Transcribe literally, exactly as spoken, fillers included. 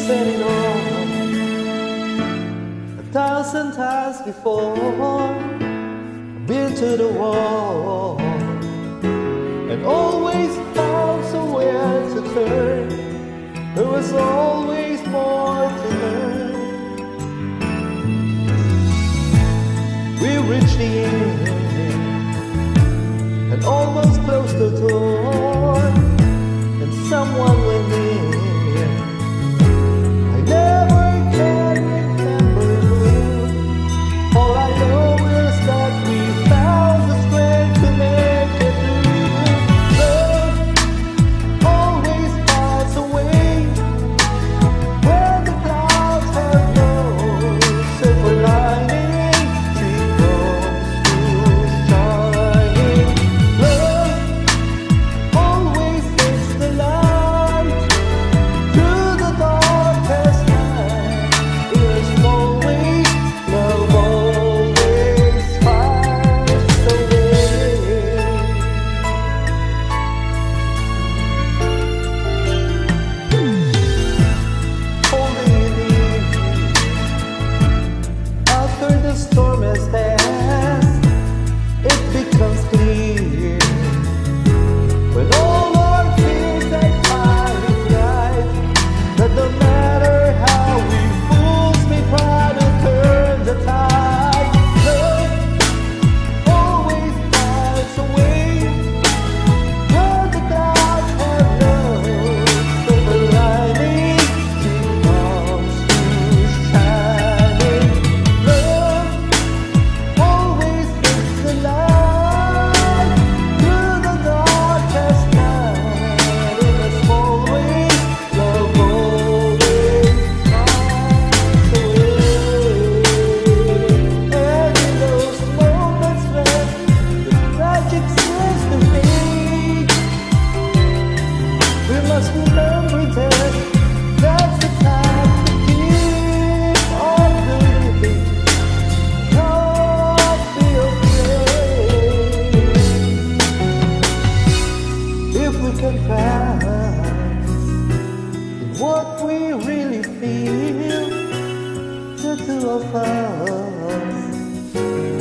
said it all a thousand times before. I've been to the wall and always found somewhere to turn. There was always more to learn. We reached the end and almost closed the door, and someone went in. I never can remember who. All I know is that we found the strength to make it through. Love always finds a way when the clouds have no silver lining. She comes through shining. Love always takes the light through the darkest night. In a small way, love always finds a way. Holding you near after the storm has passed, it becomes clear when all our fears are fighting right, that no matter how we fools may try to turn the tide, love always finds a way where the clouds have no silver lining. She comes through shining. Love always takes the light through the darkest night. In a small way, love always finds a way. And in those moments when the tragic seems to fade, we must remember that that's the time to keep on believing. Not be afraid. If we can find in what we really feel, the two of us